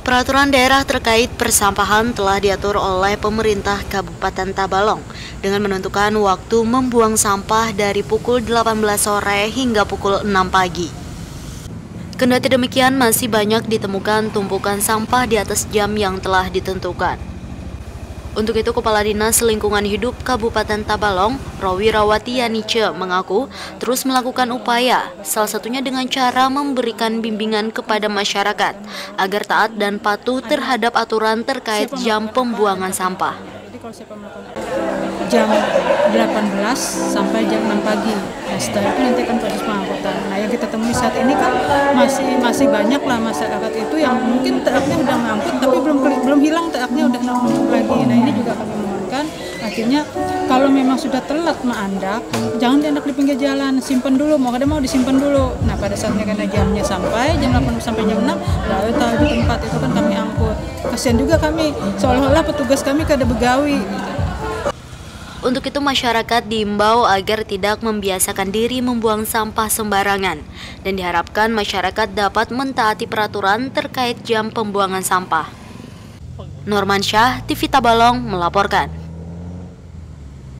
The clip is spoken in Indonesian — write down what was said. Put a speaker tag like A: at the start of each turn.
A: Peraturan daerah terkait persampahan telah diatur oleh pemerintah Kabupaten Tabalong dengan menentukan waktu membuang sampah dari pukul 18 sore hingga pukul 6 pagi. Kendati demikian, masih banyak ditemukan tumpukan sampah di atas jam yang telah ditentukan. Untuk itu, Kepala Dinas Lingkungan Hidup Kabupaten Tabalong, Rowi Rawati Yanice, mengaku terus melakukan upaya, salah satunya dengan cara memberikan bimbingan kepada masyarakat agar taat dan patuh terhadap aturan terkait jam pembuangan sampah.
B: Jam 18 sampai jam 6 pagi. Nah, setelah itu nanti akan proses pengangkutan. Nah, yang kita temui saat ini kan masih banyak lah masyarakat itu yang mungkin truknya udah ngangkut tapi belum hilang, truknya udah numpuk lagi. Nah, ini juga kami mohonkan akhirnya kalau memang sudah telat menandak, jangan diandak di pinggir jalan, simpen dulu, mau disimpan dulu. Nah, pada saatnya karena jamnya sampai jam 8 sampai jam 6, lalu tahu di tempat itu kan kami angkut. Kasihan juga kami, seolah-olah petugas kami kada begawi.
A: Untuk itu, masyarakat diimbau agar tidak membiasakan diri membuang sampah sembarangan dan diharapkan masyarakat dapat mentaati peraturan terkait jam pembuangan sampah. Norman Syah, TV Tabalong melaporkan.